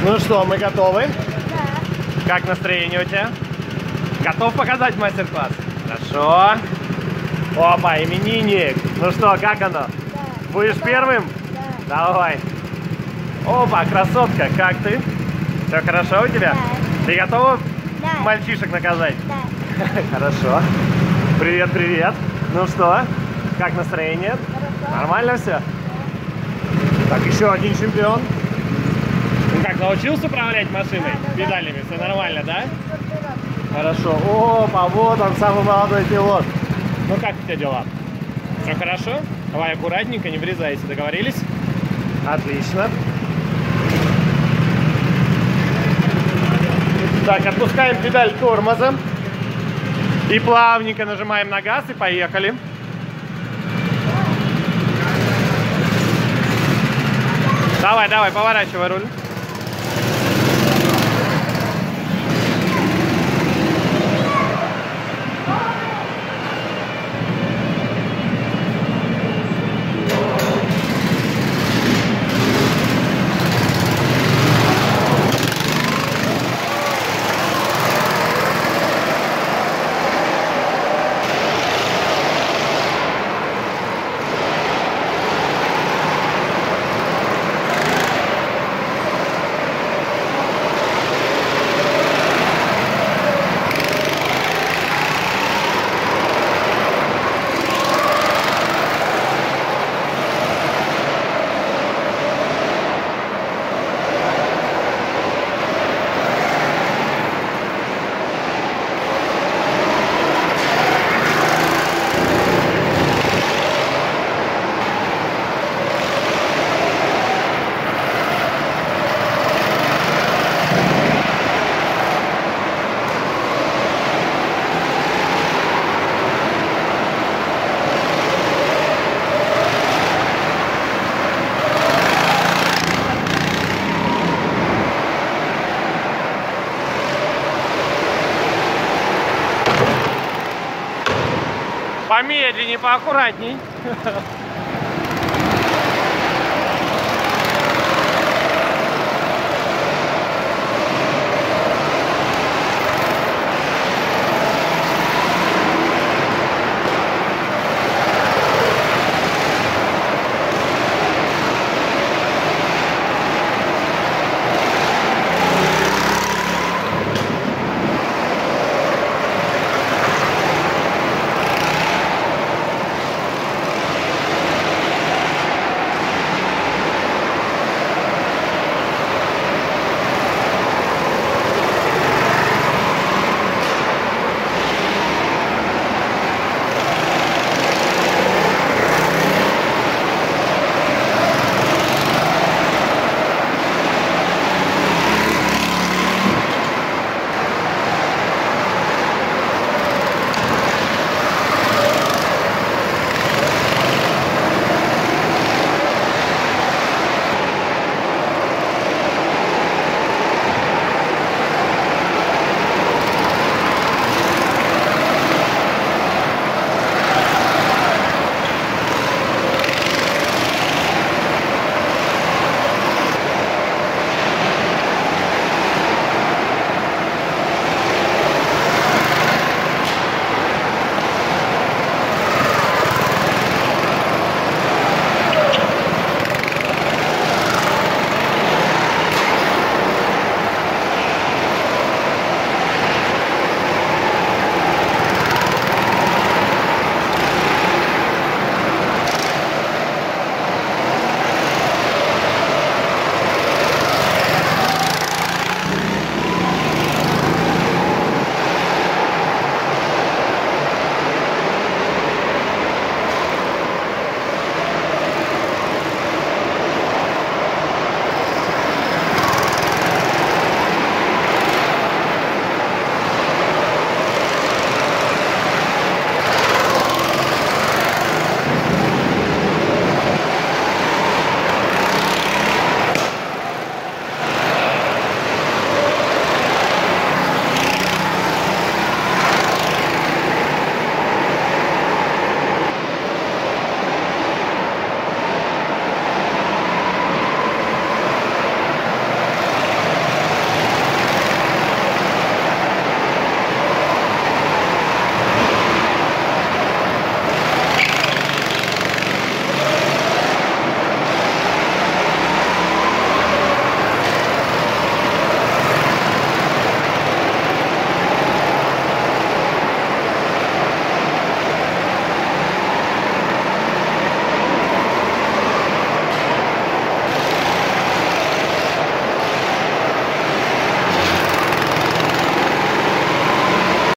Ну что, мы готовы? Да. Как настроение у тебя? Готов показать мастер-класс? Хорошо. Опа, именинник. Ну что, как оно? Да. Будешь первым? Да. Давай. Опа, красотка, как ты? Все хорошо у тебя? Да. Ты готова Да. мальчишек наказать? Да. Хорошо. Привет, привет. Ну что, как настроение? Хорошо. Нормально все? Так, еще один чемпион. Ну как, научился управлять машиной? Да, да, да. Педалями? Все нормально, да? Хорошо. Опа, вот он, самый молодой пилот. Ну как у тебя дела? Все хорошо? Давай аккуратненько, не врезайся, договорились? Отлично. Так, отпускаем педаль тормоза. И плавненько нажимаем на газ и поехали. Давай, давай, поворачивай руль. Помедленнее, поаккуратней.